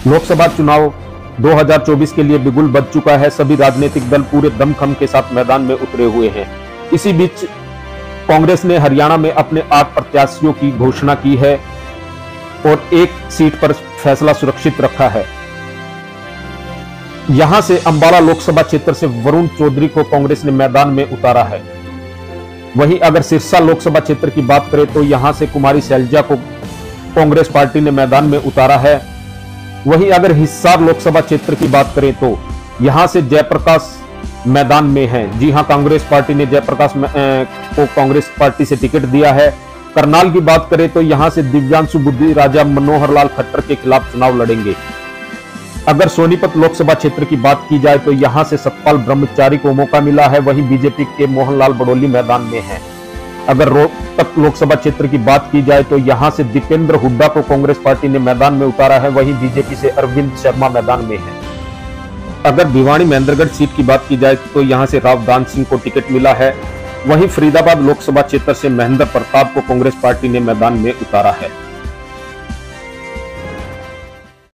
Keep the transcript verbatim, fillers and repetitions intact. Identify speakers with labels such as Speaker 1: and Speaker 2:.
Speaker 1: लोकसभा चुनाव दो हज़ार चौबीस के लिए बिगुल बज चुका है। सभी राजनीतिक दल पूरे दमखम के साथ मैदान में उतरे हुए हैं। इसी बीच कांग्रेस ने हरियाणा में अपने आठ प्रत्याशियों की घोषणा की है और एक सीट पर फैसला सुरक्षित रखा है। यहां से अंबाला लोकसभा क्षेत्र से वरुण चौधरी को कांग्रेस ने मैदान में उतारा है। वहीं अगर सिरसा लोकसभा क्षेत्र की बात करें तो यहां से कुमारी शैलजा को कांग्रेस पार्टी ने मैदान में उतारा है। वहीं अगर हिसार लोकसभा क्षेत्र की बात करें तो यहां से जयप्रकाश मैदान में है। जी हां, कांग्रेस पार्टी ने जयप्रकाश को कांग्रेस पार्टी से टिकट दिया है। करनाल की बात करें तो यहां से दिव्यांशु बुद्धि राजा मनोहर लाल खट्टर के खिलाफ चुनाव लड़ेंगे। अगर सोनीपत लोकसभा क्षेत्र की बात की जाए तो यहां से सतपाल ब्रह्मचारी को मौका मिला है। वहीं बीजेपी के मोहनलाल बड़ोली मैदान में हैं। अगर रोहतक लोकसभा क्षेत्र की बात की जाए तो यहां से दीपेंद्र हुड्डा को कांग्रेस पार्टी ने मैदान में उतारा है। वहीं बीजेपी से अरविंद शर्मा मैदान में है। अगर भिवानी महेंद्रगढ़ सीट की बात की जाए तो यहां से रावदान सिंह को टिकट मिला है। वहीं फरीदाबाद लोकसभा क्षेत्र से महेंद्र प्रताप को कांग्रेस पार्टी ने मैदान में उतारा है।